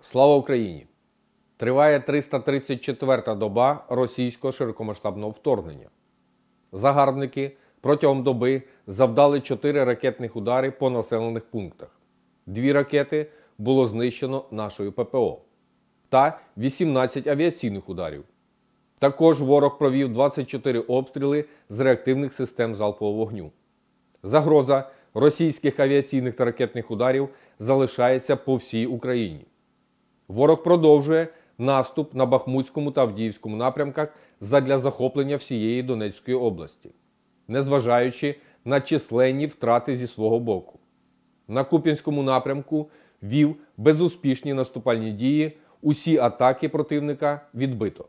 Слава Україні! Триває 334-та доба російського широкомасштабного вторгнення. Загарбники протягом доби завдали 4 ракетних удари по населених пунктах. 2 ракети було знищено нашою ППО та 18 авіаційних ударів. Також ворог провів 24 обстріли з реактивних систем залпового вогню. Загроза російських авіаційних та ракетних ударів залишається по всій Україні. Ворог продовжує наступ на Бахмутському та Авдіївському напрямках задля захоплення всієї Донецької області, незважаючи на численні втрати зі свого боку. На Куп'янському напрямку вів безуспішні наступальні дії, усі атаки противника відбито.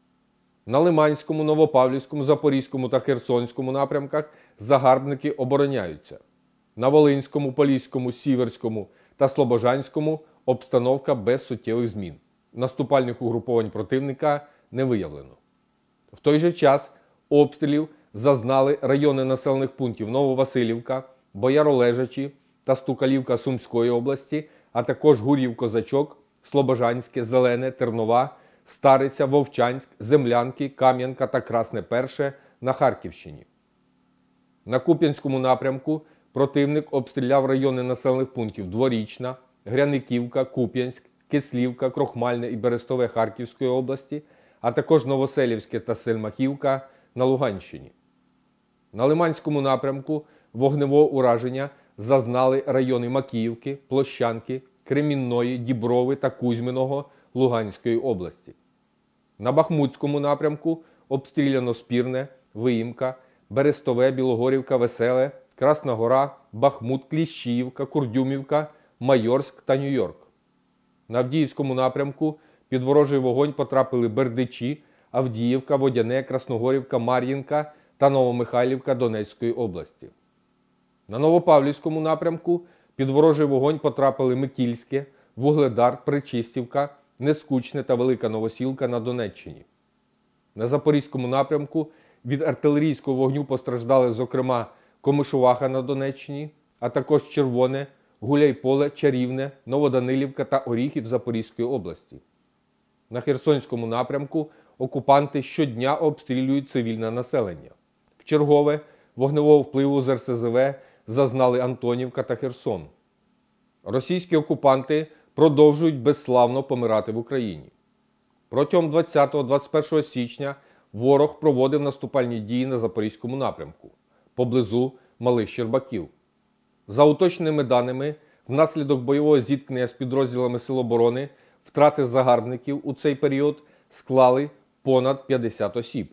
На Лиманському, Новопавлівському, Запорізькому та Херсонському напрямках загарбники обороняються. На Волинському, Поліському, Сіверському та Слобожанському обстановка без суттєвих змін. Наступальних угруповань противника не виявлено. В той же час обстрілів зазнали райони населених пунктів Нововасилівка, Бояролежачі та Стукалівка Сумської області, а також Гурів-Козачок, Слобожанське, Зелене, Тернова, Стариця, Вовчанськ, Землянки, Кам'янка та Красне Перше на Харківщині. На Куп'янському напрямку противник обстріляв райони населених пунктів Дворічна, Гряниківка, Куп'янськ, Кислівка, Крохмальне і Берестове Харківської області, а також Новоселівське та Сельмахівка на Луганщині. На Лиманському напрямку вогневого ураження зазнали райони Макіївки, Площанки, Кремінної, Діброви та Кузьминого Луганської області. На Бахмутському напрямку обстріляно Спірне, Виїмка, Берестове, Білогорівка, Веселе, Красна Гора, Бахмут, Кліщіївка, Курдюмівка, Майорськ та Нью-Йорк. На Авдіївському напрямку під ворожий вогонь потрапили Бердичі, Авдіївка, Водяне, Красногорівка, Мар'їнка та Новомихайлівка Донецької області. На Новопавлівському напрямку під ворожий вогонь потрапили Микільське, Вугледар, Причистівка, Нескучне та Велика Новосілка на Донеччині. На Запорізькому напрямку від артилерійського вогню постраждали, зокрема, Комишуваха на Донеччині, а також Червоне, Гуляйполе, Чарівне, Новоданилівка та Оріхів Запорізької області. На Херсонському напрямку окупанти щодня обстрілюють цивільне населення. Вчергове вогневого впливу з РСЗВ зазнали Антонівка та Херсон. Російські окупанти продовжують безславно помирати в Україні. Протягом 20-21 січня ворог проводив наступальні дії на Запорізькому напрямку, поблизу Малих Щербаків. За уточненими даними, внаслідок бойового зіткнення з підрозділами Сил оборони втрати загарбників у цей період склали понад 50 осіб.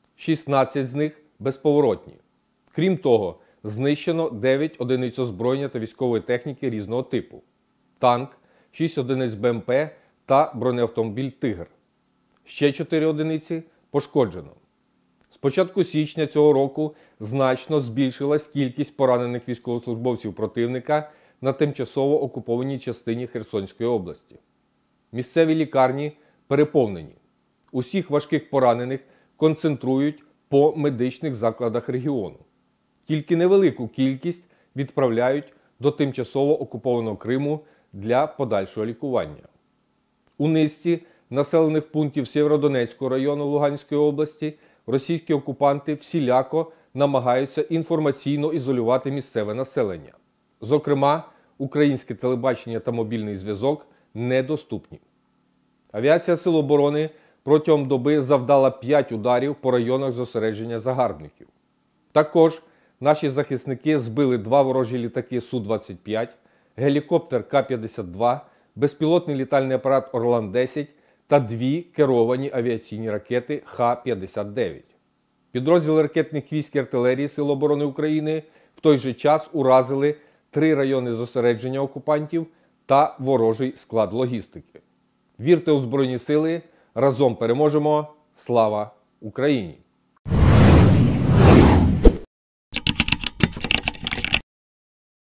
16 з них безповоротні. Крім того, знищено 9 одиниць озброєння та військової техніки різного типу. Танк, 6 одиниць БМП та бронеавтомобіль «Тигр». Ще 4 одиниці пошкоджено. З початку січня цього року значно збільшилась кількість поранених військовослужбовців противника на тимчасово окупованій частині Херсонської області. Місцеві лікарні переповнені. Усіх важких поранених концентрують по медичних закладах регіону. Тільки невелику кількість відправляють до тимчасово окупованого Криму для подальшого лікування. У низці населених пунктів Сєвєродонецького району Луганської області російські окупанти всіляко намагаються інформаційно ізолювати місцеве населення. Зокрема, українське телебачення та мобільний зв'язок недоступні. Авіація Сил оборони протягом доби завдала 5 ударів по районах зосередження загарбників. Також наші захисники збили 2 ворожі літаки Су-25, гелікоптер К-52, безпілотний літальний апарат Орлан-10 та 2 керовані авіаційні ракети Х-59. Підрозділи ракетних військ і артилерії Сил оборони України в той же час уразили 3 райони зосередження окупантів та ворожий склад логістики. Вірте у Збройні Сили, разом переможемо! Слава Україні!